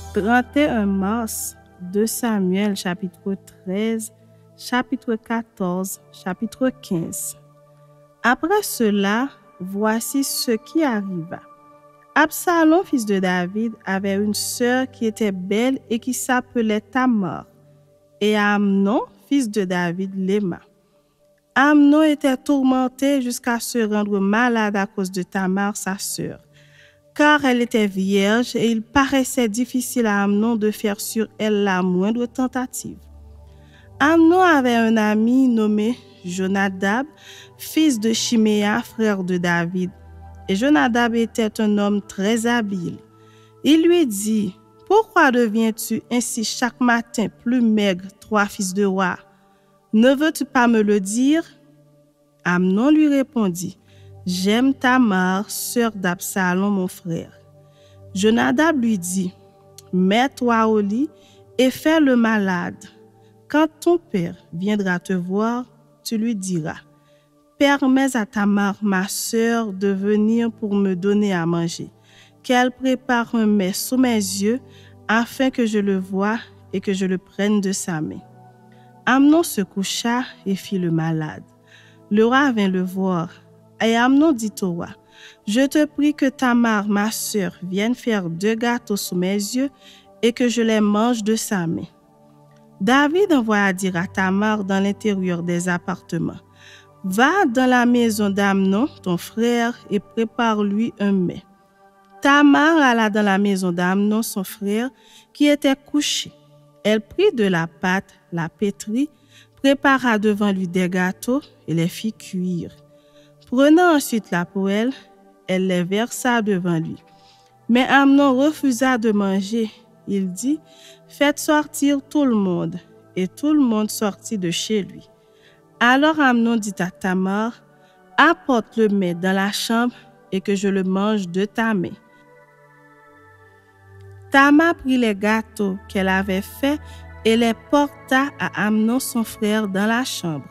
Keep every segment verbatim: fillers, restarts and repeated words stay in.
trente et un mars, deux Samuel, chapitre treize, chapitre quatorze, chapitre quinze. Après cela, voici ce qui arriva. Absalom, fils de David, avait une sœur qui était belle et qui s'appelait Tamar, et Amnon, fils de David, l'aima. Amnon était tourmenté jusqu'à se rendre malade à cause de Tamar, sa sœur, car elle était vierge et il paraissait difficile à Amnon de faire sur elle la moindre tentative. Amnon avait un ami nommé Jonadab, fils de Chiméa, frère de David. Et Jonadab était un homme très habile. Il lui dit, « Pourquoi deviens-tu ainsi chaque matin plus maigre, toi, fils de roi? Ne veux-tu pas me le dire? » Amnon lui répondit, « J'aime Tamar, sœur d'Absalom, mon frère. » Jonadab lui dit, « Mets-toi au lit et fais le malade. Quand ton père viendra te voir, tu lui diras, « Permets à Tamar, ma sœur, de venir pour me donner à manger, qu'elle prépare un mets sous mes yeux, afin que je le voie et que je le prenne de sa main. » Amnon se coucha et fit le malade. Le roi vint le voir, et Amnon dit au roi, « Je te prie que Tamar, ma sœur, vienne faire deux gâteaux sous mes yeux et que je les mange de sa main. » David envoya dire à Tamar dans l'intérieur des appartements, « Va dans la maison d'Amnon, ton frère, et prépare-lui un mets. » Tamar alla dans la maison d'Amnon, son frère, qui était couché. Elle prit de la pâte, la pétrit, prépara devant lui des gâteaux et les fit cuire. Prenant ensuite la poêle, elle les versa devant lui. Mais Amnon refusa de manger. Il dit, « Faites sortir tout le monde. » Et tout le monde sortit de chez lui. Alors Amnon dit à Tamar, « Apporte le mets dans la chambre et que je le mange de ta main. » Tamar prit les gâteaux qu'elle avait faits et les porta à Amnon son frère dans la chambre.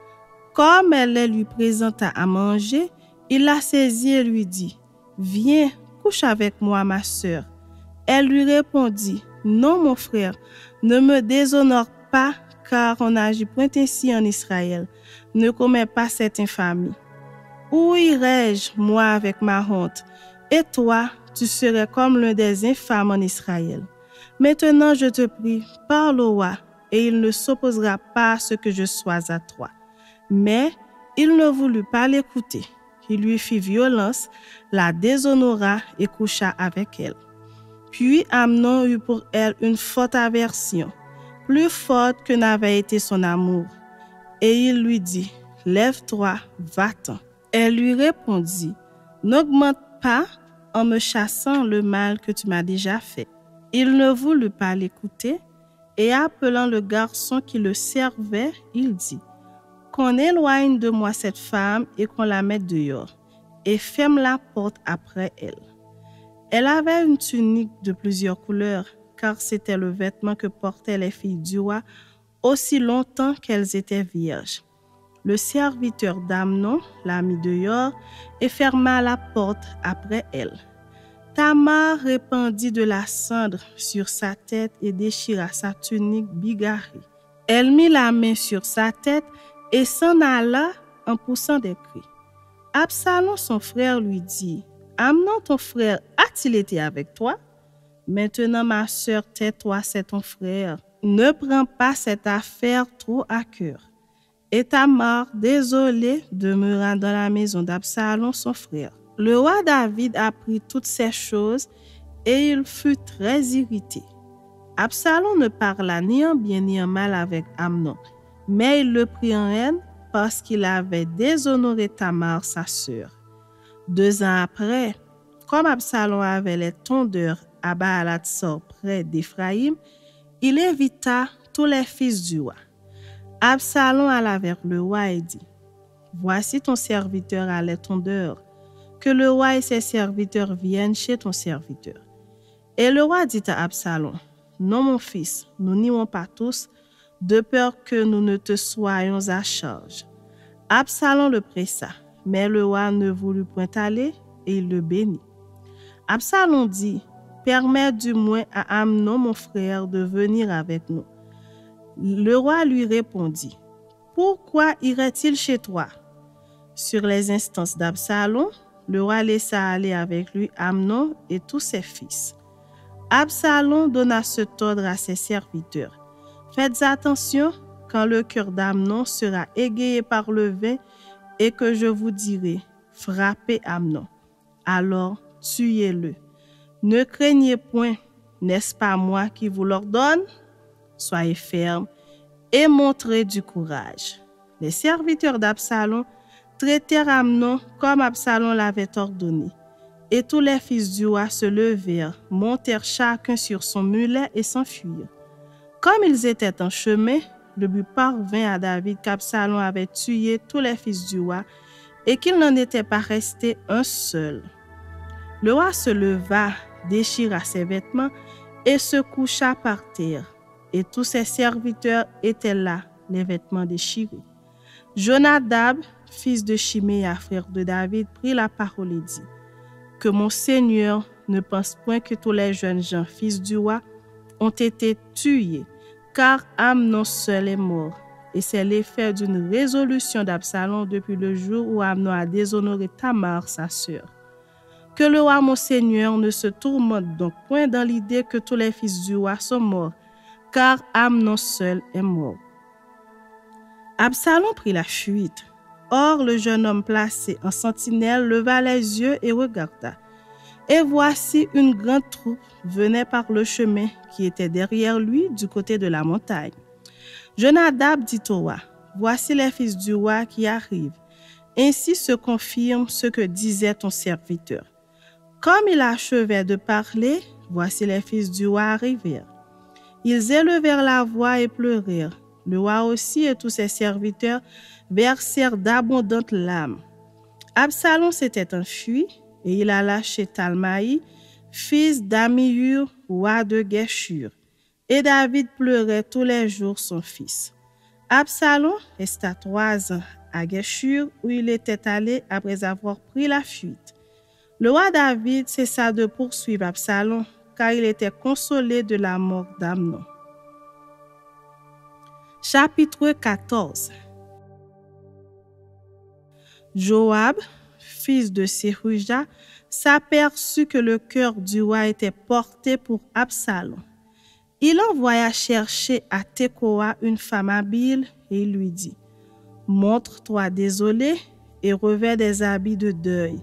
Comme elle les lui présenta à manger, il la saisit et lui dit, « Viens, couche avec moi, ma sœur. » Elle lui répondit, « Non, mon frère, ne me déshonore pas, car on n'agit point ainsi en Israël. Ne commets pas cette infamie. Où irai-je, moi, avec ma honte? Et toi, tu serais comme l'un des infâmes en Israël. Maintenant, je te prie, parle au roi, et il ne s'opposera pas à ce que je sois à toi. » Mais il ne voulut pas l'écouter. Il lui fit violence, la déshonora et coucha avec elle. Puis Amnon eut pour elle une forte aversion, plus forte que n'avait été son amour. Et il lui dit, « Lève-toi, va-t'en. » Elle lui répondit, « N'augmente pas en me chassant le mal que tu m'as déjà fait. » Il ne voulut pas l'écouter, et appelant le garçon qui le servait, il dit, « Qu'on éloigne de moi cette femme et qu'on la mette dehors, et ferme la porte après elle. » Elle avait une tunique de plusieurs couleurs, car c'était le vêtement que portaient les filles du roi aussi longtemps qu'elles étaient vierges. Le serviteur d'Amnon la mit dehors et ferma la porte après elle. Tamar répandit de la cendre sur sa tête et déchira sa tunique bigarrée. Elle mit la main sur sa tête et s'en alla en poussant des cris. Absalom, son frère, lui dit, « Amnon, ton frère, a-t-il été avec toi? Maintenant, ma sœur, tais-toi, c'est ton frère. Ne prends pas cette affaire trop à cœur. » Et Tamar, désolée, demeura dans la maison d'Absalom, son frère. Le roi David apprit toutes ces choses et il fut très irrité. Absalom ne parla ni en bien ni en mal avec Amnon, mais il le prit en haine parce qu'il avait déshonoré Tamar, sa sœur. Deux ans après, comme Absalom avait les tondeurs à Baal-Hatzor près d'Éphraïm, il invita tous les fils du roi. Absalom alla vers le roi et dit, « Voici ton serviteur à les tondeurs, que le roi et ses serviteurs viennent chez ton serviteur. » Et le roi dit à Absalom, « Non, mon fils, nous n'irons pas tous, de peur que nous ne te soyons à charge. » Absalom le pressa, mais le roi ne voulut point aller et il le bénit. Absalom dit, « permets du moins à Amnon, mon frère, de venir avec nous. » Le roi lui répondit, « Pourquoi irait-il chez toi? » Sur les instances d'Absalom, le roi laissa aller avec lui Amnon et tous ses fils. Absalom donna cet ordre à ses serviteurs. « Faites attention quand le cœur d'Amnon sera égayé par le vin et que je vous dirai, frappez Amnon. Alors tuez-le. Ne craignez point, n'est-ce pas moi qui vous l'ordonne? Soyez fermes et montrez du courage. » Les serviteurs d'Absalom traitèrent Amnon comme Absalom l'avait ordonné. Et tous les fils du roi se levèrent, montèrent chacun sur son mulet et s'enfuirent. Comme ils étaient en chemin, le but parvint à David qu'Absalom avait tué tous les fils du roi et qu'il n'en était pas resté un seul. Le roi se leva, déchira ses vêtements et se coucha par terre. Et tous ses serviteurs étaient là, les vêtements déchirés. Jonadab, fils de Chiméa, frère de David, prit la parole et dit, « Que mon Seigneur ne pense point que tous les jeunes gens, fils du roi, ont été tués, car Amnon seul est mort. Et c'est l'effet d'une résolution d'Absalom depuis le jour où Amnon a déshonoré Tamar, sa sœur. Que le roi mon Seigneur ne se tourmente donc point dans l'idée que tous les fils du roi sont morts, car Amnon seul est mort. » Absalom prit la fuite. Or, le jeune homme placé en sentinelle leva les yeux et regarda. Et voici une grande troupe venait par le chemin qui était derrière lui du côté de la montagne. Jonadab dit au roi, « Voici les fils du roi qui arrivent. Ainsi se confirme ce que disait ton serviteur. » Comme il achevait de parler, voici les fils du roi arrivèrent. Ils élevèrent la voix et pleurèrent. Le roi aussi et tous ses serviteurs versèrent d'abondantes larmes. Absalom s'était enfui et il alla chez Talmaï, fils d'Amihur, roi de Geshur. Et David pleurait tous les jours son fils. Absalom resta trois ans à Geshur où il était allé après avoir pris la fuite. Le roi David cessa de poursuivre Absalom car il était consolé de la mort d'Amnon. Chapitre quatorze. Joab, fils de Seruja, s'aperçut que le cœur du roi était porté pour Absalom. Il envoya chercher à Tekoa une femme habile et il lui dit, « Montre-toi désolé et revêt des habits de deuil.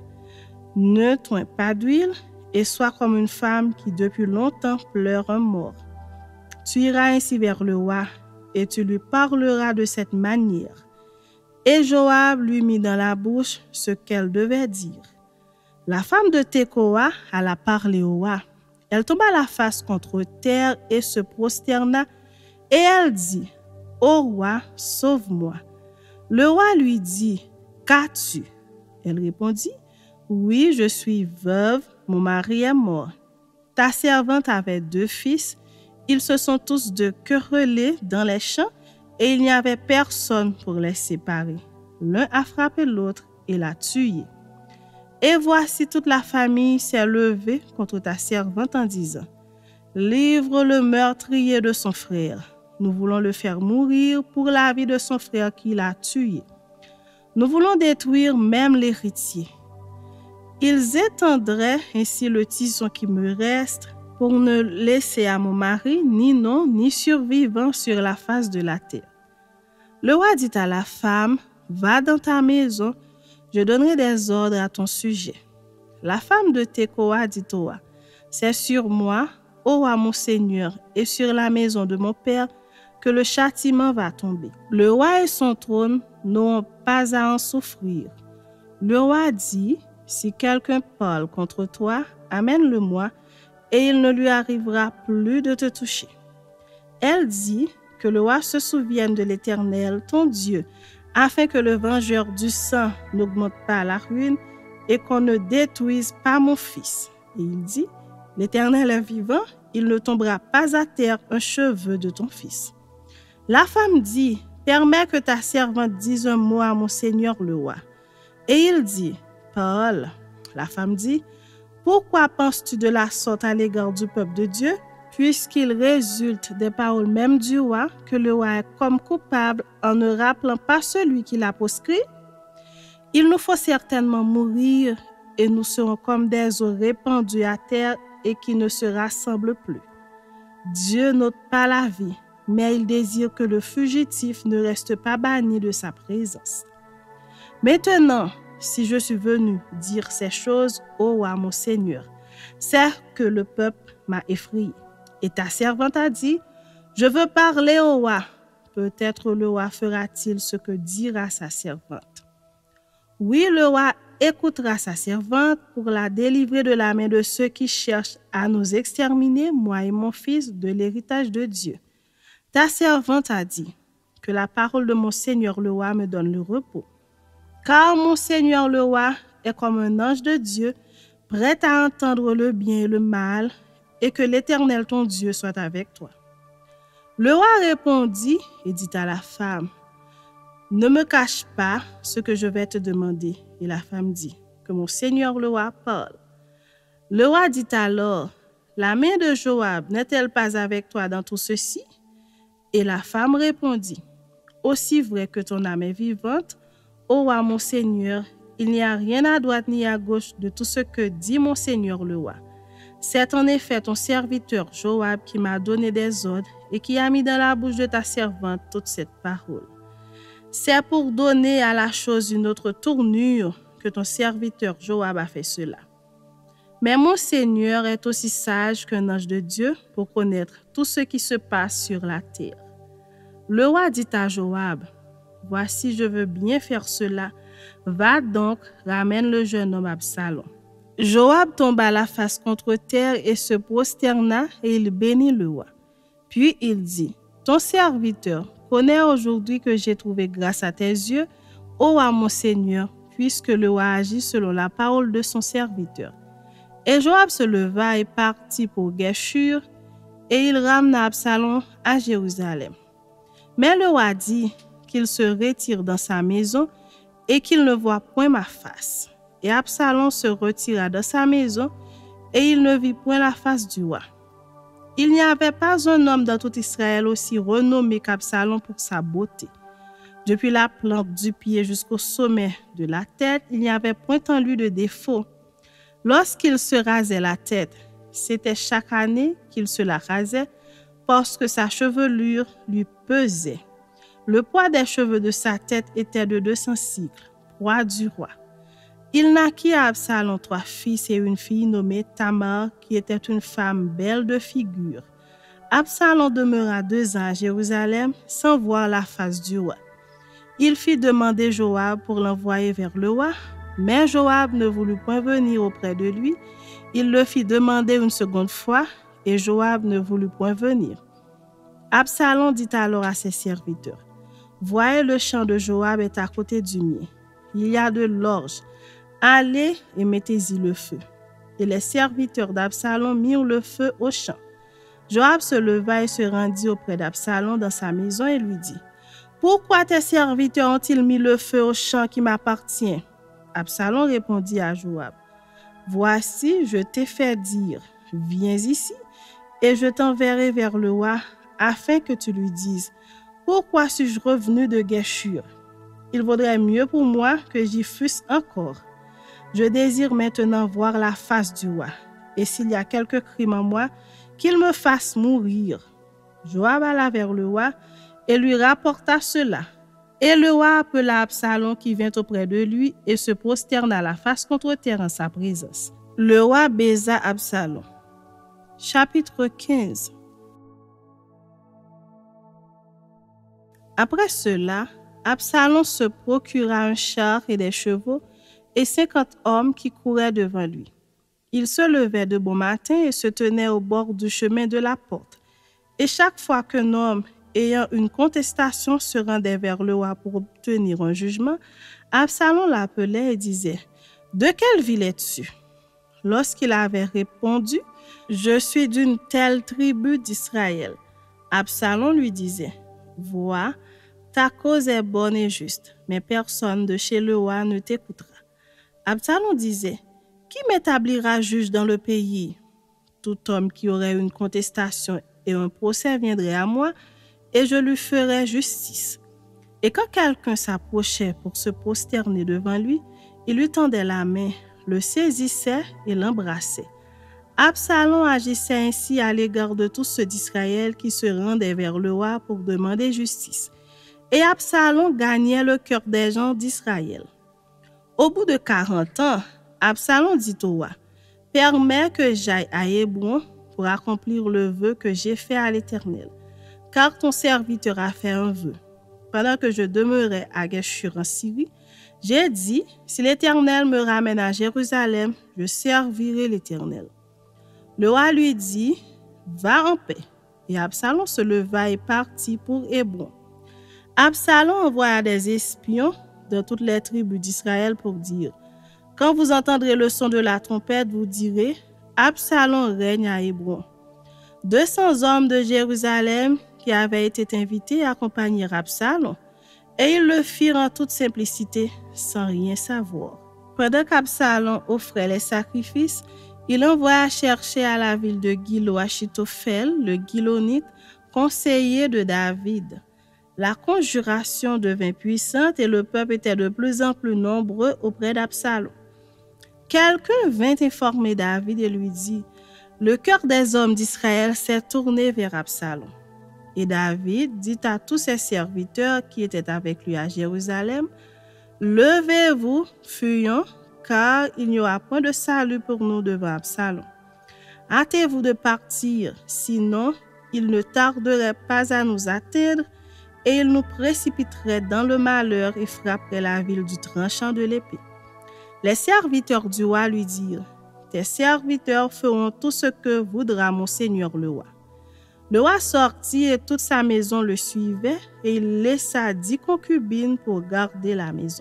Ne toins pas d'huile et sois comme une femme qui depuis longtemps pleure un mort. Tu iras ainsi vers le roi et tu lui parleras de cette manière. » Et Joab lui mit dans la bouche ce qu'elle devait dire. La femme de Tekoa alla parler au roi. Elle tomba la face contre terre et se prosterna, et elle dit, « Ô roi, sauve-moi. » Le roi lui dit, « Qu'as-tu? » Elle répondit, « Oui, je suis veuve, mon mari est mort. Ta servante avait deux fils, ils se sont tous deux querellés dans les champs, et il n'y avait personne pour les séparer. L'un a frappé l'autre et l'a tué. Et voici toute la famille s'est levée contre ta servante en disant, « Livre le meurtrier de son frère. Nous voulons le faire mourir pour la vie de son frère qui l'a tué. Nous voulons détruire même l'héritier. Ils étendraient ainsi le tison qui me reste pour ne laisser à mon mari ni nom ni survivant sur la face de la terre. » Le roi dit à la femme, « Va dans ta maison, je donnerai des ordres à ton sujet. » La femme de Tekoa dit au roi, « C'est sur moi, ô roi mon seigneur, et sur la maison de mon père, que le châtiment va tomber. Le roi et son trône n'auront pas à en souffrir. » Le roi dit, « Si quelqu'un parle contre toi, amène-le-moi, et il ne lui arrivera plus de te toucher. » Elle dit, « Que le roi se souvienne de l'Éternel, ton Dieu, afin que le vengeur du sang n'augmente pas la ruine et qu'on ne détruise pas mon fils. » Et il dit, « L'Éternel est vivant, il ne tombera pas à terre un cheveu de ton fils. » La femme dit, « Permets que ta servante dise un mot à mon seigneur le roi. » Et il dit, « Parle. » La femme dit, « Pourquoi penses-tu de la sorte à l'égard du peuple de Dieu? Puisqu'il résulte des paroles même du roi, que le roi est comme coupable en ne rappelant pas celui qui l'a proscrit? Il nous faut certainement mourir et nous serons comme des eaux répandues à terre et qui ne se rassemblent plus. Dieu n'ôte pas la vie, mais il désire que le fugitif ne reste pas banni de sa présence. Maintenant, si je suis venu dire ces choses au roi mon Seigneur, c'est que le peuple m'a effrayé. Et ta servante a dit, je veux parler au roi. Peut-être le roi fera-t-il ce que dira sa servante. Oui, le roi écoutera sa servante pour la délivrer de la main de ceux qui cherchent à nous exterminer, moi et mon fils, de l'héritage de Dieu. Ta servante a dit, que la parole de mon Seigneur le roi me donne le repos. Car mon Seigneur le roi est comme un ange de Dieu, prêt à entendre le bien et le mal, et que l'Éternel ton Dieu soit avec toi. Le roi répondit et dit à la femme, ne me cache pas ce que je vais te demander. Et la femme dit, que mon Seigneur le roi parle. Le roi dit alors, la main de Joab n'est-elle pas avec toi dans tout ceci? Et la femme répondit, aussi vrai que ton âme est vivante, ô roi mon Seigneur, il n'y a rien à droite ni à gauche de tout ce que dit mon Seigneur le roi. C'est en effet ton serviteur Joab qui m'a donné des ordres et qui a mis dans la bouche de ta servante toute cette parole. C'est pour donner à la chose une autre tournure que ton serviteur Joab a fait cela. Mais mon Seigneur est aussi sage qu'un ange de Dieu pour connaître tout ce qui se passe sur la terre. Le roi dit à Joab, « Voici, je veux bien faire cela. Va donc, ramène le jeune homme Absalom. » Joab tomba la face contre terre et se prosterna et il bénit le roi. Puis il dit, « Ton serviteur connaît aujourd'hui que j'ai trouvé grâce à tes yeux, ô roi mon Seigneur, puisque le roi agit selon la parole de son serviteur. » Et Joab se leva et partit pour Guéshur, et il ramena Absalom à Jérusalem. Mais le roi dit qu'il se retire dans sa maison et qu'il ne voit point ma face. Et Absalom se retira dans sa maison, et il ne vit point la face du roi. Il n'y avait pas un homme dans tout Israël aussi renommé qu'Absalom pour sa beauté. Depuis la plante du pied jusqu'au sommet de la tête, il n'y avait point en lui de défaut. Lorsqu'il se rasait la tête, c'était chaque année qu'il se la rasait parce que sa chevelure lui pesait. Le poids des cheveux de sa tête était de deux cents cycles, poids du roi. Il naquit à Absalom trois fils et une fille nommée Tamar, qui était une femme belle de figure. Absalom demeura deux ans à Jérusalem sans voir la face du roi. Il fit demander Joab pour l'envoyer vers le roi, mais Joab ne voulut point venir auprès de lui. Il le fit demander une seconde fois, et Joab ne voulut point venir. Absalom dit alors à ses serviteurs, « Voyez, le champ de Joab est à côté du mien. Il y a de l'orge. Allez et mettez-y le feu. » Et les serviteurs d'Absalom mirent le feu au champ. Joab se leva et se rendit auprès d'Absalom dans sa maison et lui dit, « Pourquoi tes serviteurs ont-ils mis le feu au champ qui m'appartient? » Absalom répondit à Joab, « Voici, je t'ai fait dire, viens ici, et je t'enverrai vers le roi, afin que tu lui dises, pourquoi suis-je revenu de Guéshur? Il vaudrait mieux pour moi que j'y fusse encore. Je désire maintenant voir la face du roi, et s'il y a quelque crime en moi, qu'il me fasse mourir. » Joab alla vers le roi et lui rapporta cela. Et le roi appela Absalom qui vint auprès de lui et se prosterna la face contre terre en sa présence. Le roi baisa Absalom. Chapitre quinze. Après cela, Absalom se procura un char et des chevaux et cinquante hommes qui couraient devant lui. Il se levait de bon matin et se tenait au bord du chemin de la porte. Et chaque fois qu'un homme ayant une contestation se rendait vers le roi pour obtenir un jugement, Absalom l'appelait et disait, « De quelle ville es-tu? » Lorsqu'il avait répondu, « Je suis d'une telle tribu d'Israël. » Absalom lui disait, « Vois, ta cause est bonne et juste, mais personne de chez le roi ne t'écoutera. » Absalom disait, « Qui m'établira juge dans le pays? Tout homme qui aurait une contestation et un procès viendrait à moi, et je lui ferai justice. » Et quand quelqu'un s'approchait pour se prosterner devant lui, il lui tendait la main, le saisissait et l'embrassait. Absalom agissait ainsi à l'égard de tous ceux d'Israël qui se rendaient vers le roi pour demander justice. Et Absalom gagnait le cœur des gens d'Israël. Au bout de quarante ans, Absalom dit au roi, « Permets que j'aille à Hébron pour accomplir le vœu que j'ai fait à l'Éternel, car ton serviteur a fait un vœu. Pendant que je demeurais à Geshur en Syrie, j'ai dit, si l'Éternel me ramène à Jérusalem, je servirai l'Éternel. » Le roi lui dit, « Va en paix. » Et Absalom se leva et partit pour Hébron. Absalom envoya des espions dans toutes les tribus d'Israël pour dire, « Quand vous entendrez le son de la trompette, vous direz, Absalom règne à Hébron. » deux cents hommes de Jérusalem qui avaient été invités accompagnèrent Absalom, et ils le firent en toute simplicité, sans rien savoir. Pendant qu'Absalom offrait les sacrifices, il envoya chercher à la ville de Gilo Achitophel, le Gilonite, conseiller de David. La conjuration devint puissante et le peuple était de plus en plus nombreux auprès d'Absalom. Quelqu'un vint informer David et lui dit, « Le cœur des hommes d'Israël s'est tourné vers Absalom. » Et David dit à tous ses serviteurs qui étaient avec lui à Jérusalem, « Levez-vous, fuyons, car il n'y aura point de salut pour nous devant Absalom. Hâtez-vous de partir, sinon il ne tarderait pas à nous atteindre, et il nous précipiterait dans le malheur et frapperait la ville du tranchant de l'épée. » Les serviteurs du roi lui dirent, « Tes serviteurs feront tout ce que voudra mon seigneur le roi. » Le roi sortit et toute sa maison le suivait, et il laissa dix concubines pour garder la maison.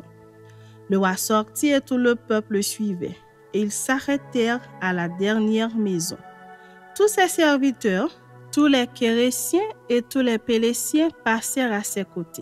Le roi sortit et tout le peuple le suivait, et ils s'arrêtèrent à la dernière maison. Tous ses serviteurs, tous les Kérésiens et tous les Pélésiens passèrent à ses côtés.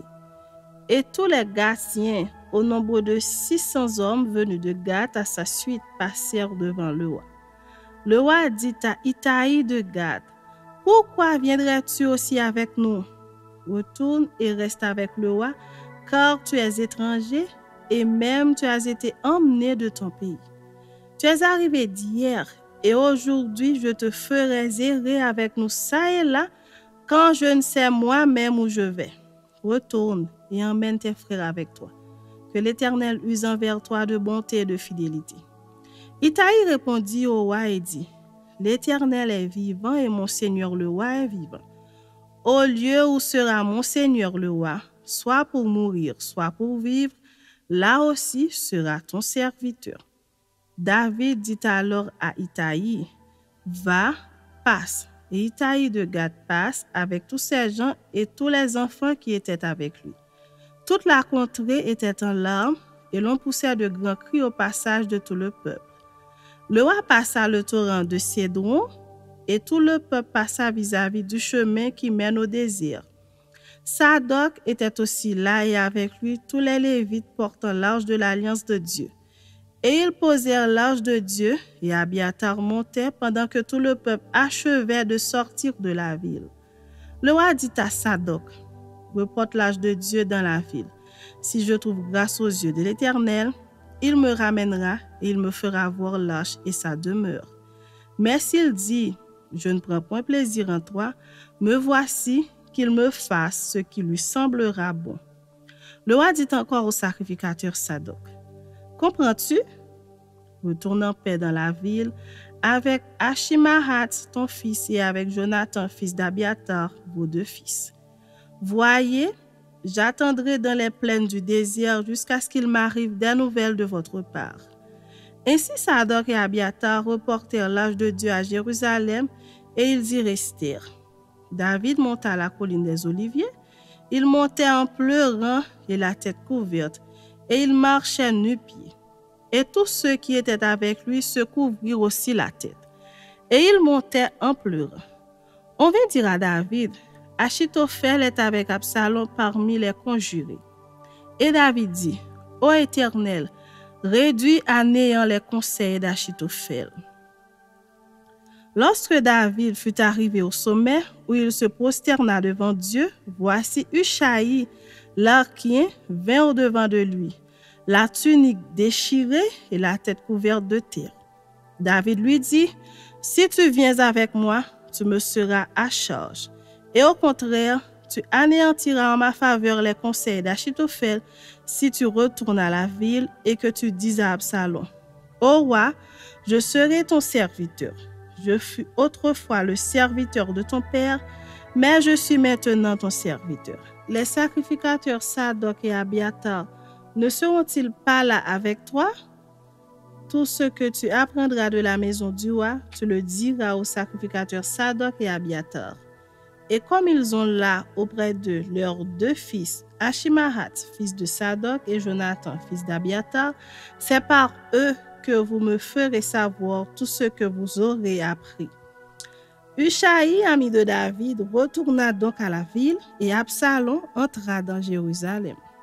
Et tous les Gatiens, au nombre de six cents hommes venus de Gath à sa suite, passèrent devant le roi. Le roi dit à Itaï de Gath, « Pourquoi viendrais-tu aussi avec nous? Retourne et reste avec le roi, car tu es étranger et même tu as été emmené de ton pays. Tu es arrivé d'hier et aujourd'hui je te ferai errer avec nous ça et là, quand je ne sais moi-même où je vais. Retourne et emmène tes frères avec toi. Que l'Éternel use envers toi de bonté et de fidélité. » Itaï répondit au roi et dit, « L'Éternel est vivant et mon Seigneur le roi est vivant. Au lieu où sera mon Seigneur le roi, soit pour mourir, soit pour vivre, là aussi sera ton serviteur. » David dit alors à Itaï, « Va, passe. » Et Itaï de Gath passe avec tous ses gens et tous les enfants qui étaient avec lui. Toute la contrée était en larmes et l'on poussait de grands cris au passage de tout le peuple. Le roi passa le torrent de Cédron et tout le peuple passa vis-à-vis du chemin qui mène au désert. Sadoc était aussi là et avec lui tous les Lévites portant l'arche de l'alliance de Dieu. Et ils posèrent l'arche de Dieu et Abiatar montait pendant que tout le peuple achevait de sortir de la ville. Le roi dit à Sadoc, « Reporte l'arche de Dieu dans la ville. Si je trouve grâce aux yeux de l'Éternel, il me ramènera et il me fera voir l'arche et sa demeure. Mais s'il dit, je ne prends point plaisir en toi, me voici qu'il me fasse ce qui lui semblera bon. » Le roi dit encore au sacrificateur Sadoc, « Comprends-tu? Retourne en paix dans la ville avec Achimahat, ton fils, et avec Jonathan, fils d'Abiatar, vos deux fils. Voyez, j'attendrai dans les plaines du désert jusqu'à ce qu'il m'arrive des nouvelles de votre part. » Ainsi Sadoc et Abiatar reportèrent l'arche de Dieu à Jérusalem et ils y restèrent. David monta à la colline des Oliviers. Il montait en pleurant et la tête couverte, et il marchait nu-pieds. Et tous ceux qui étaient avec lui se couvrirent aussi la tête. Et il montait en pleurant. On vint dire à David, « Achitophel est avec Absalom parmi les conjurés. » Et David dit, « Ô Éternel, réduit à néant les conseils d'Achitophel. Lorsque David fut arrivé au sommet où il se prosterna devant Dieu, voici Ushaï, l'Archien, vint au-devant de lui, la tunique déchirée et la tête couverte de terre. David lui dit, « Si tu viens avec moi, tu me seras à charge. Et au contraire, tu anéantiras en ma faveur les conseils d'Achitophel si tu retournes à la ville et que tu dis à Absalom, Ô roi, je serai ton serviteur. Je fus autrefois le serviteur de ton père, mais je suis maintenant ton serviteur. Les sacrificateurs Sadok et Abiatar ne seront-ils pas là avec toi? Tout ce que tu apprendras de la maison du roi, tu le diras aux sacrificateurs Sadok et Abiatar. Et comme ils ont là auprès d'eux leurs deux fils, Achimahat, fils de Sadok, et Jonathan, fils d'Abiatar, c'est par eux que vous me ferez savoir tout ce que vous aurez appris. » Ushaï, ami de David, retourna donc à la ville et Absalom entra dans Jérusalem.